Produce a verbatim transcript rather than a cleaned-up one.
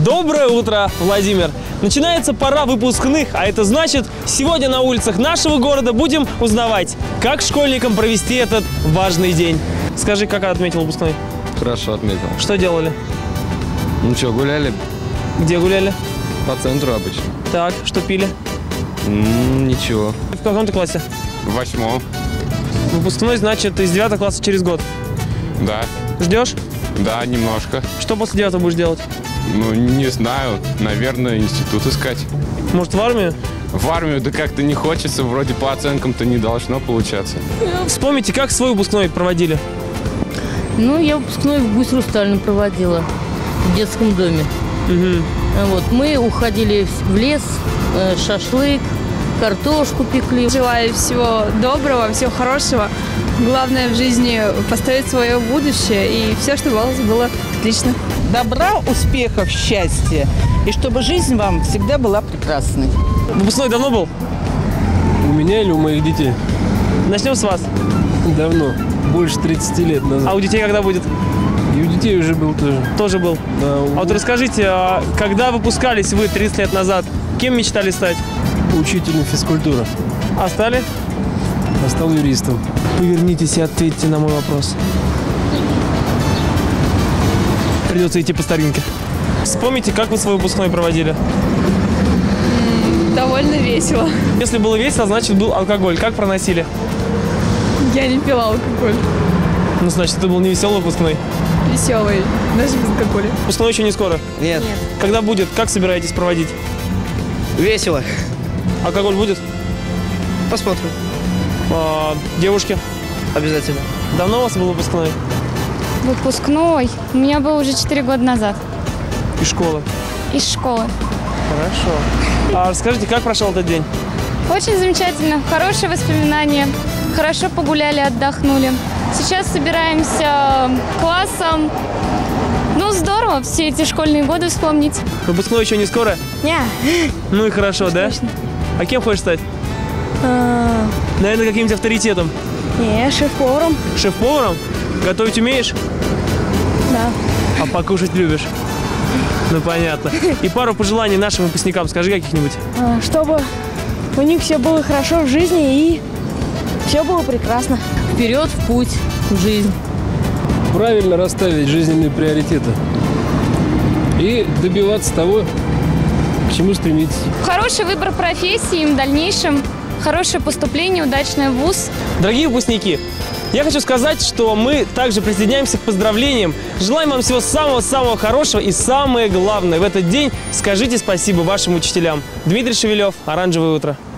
Доброе утро, Владимир! Начинается пора выпускных, а это значит, сегодня на улицах нашего города будем узнавать, как школьникам провести этот важный день. Скажи, как отметил выпускной? Хорошо отметил. Что делали? Ну что, гуляли? Где гуляли? По центру обычно. Так, что пили? М-м, ничего. В каком ты классе? В восьмом. Выпускной, значит, из девятого класса через год. Да. Ждешь? Да, немножко. Что после девятого будешь делать? Ну, не знаю. Наверное, институт искать. Может, в армию? В армию, да как-то не хочется. Вроде по оценкам-то не должно получаться. Вспомните, как свой выпускной проводили? Ну, я выпускной в Гусь-Рустальном проводила, в детском доме. Угу. Вот, мы уходили в лес, э, шашлык, картошку пекли. Желаю всего доброго, всего хорошего. Главное в жизни поставить свое будущее, и все, что было, было отлично. Добра, успехов, счастья, и чтобы жизнь вам всегда была прекрасной. Выпускной давно был? У меня или у моих детей? Начнем с вас. Давно. Больше тридцати лет назад. А у детей когда будет? И у детей уже был тоже. Тоже был. Да, у... А вот расскажите, а когда выпускались вы тридцать лет назад, кем мечтали стать? Учителем физкультуры. А стали? А стал юристом. Повернитесь и ответьте на мой вопрос. Придется идти по старинке. Вспомните, как вы свой выпускной проводили? Довольно весело. Если было весело, значит был алкоголь. Как проносили? Я не пила алкоголь. Ну, значит, это был не веселый выпускной. Веселый, даже без алкоголя. Выпускной еще не скоро? Нет. Нет. Когда будет? Как собираетесь проводить? Весело. Алкоголь будет? Посмотрим. А, девушки? Обязательно. Давно у вас был выпускной? Выпускной у меня был уже четыре года назад. Из школы? Из школы. Хорошо. А расскажите, как прошел этот день? Очень замечательно. Хорошие воспоминания. Хорошо погуляли, отдохнули. Сейчас собираемся классом. Ну, здорово все эти школьные годы вспомнить. Выпускной еще не скоро? Не. Ну и хорошо, да? Точно. А кем хочешь стать? А, Наверное, каким-нибудь авторитетом. не, шеф-поваром. Шеф-поваром? Готовить умеешь? Да. А покушать любишь? Ну, понятно. И пару пожеланий нашим выпускникам скажи каких-нибудь. А, чтобы у них все было хорошо в жизни и все было прекрасно. Вперед в путь, в жизнь. Правильно расставить жизненные приоритеты. И добиваться того, к чему стремиться. Хороший выбор профессии им в дальнейшем. Хорошее поступление, удачное в вуз. Дорогие выпускники, я хочу сказать, что мы также присоединяемся к поздравлениям. Желаем вам всего самого-самого хорошего и самое главное, в этот день скажите спасибо вашим учителям. Дмитрий Шевелев, «Оранжевое утро».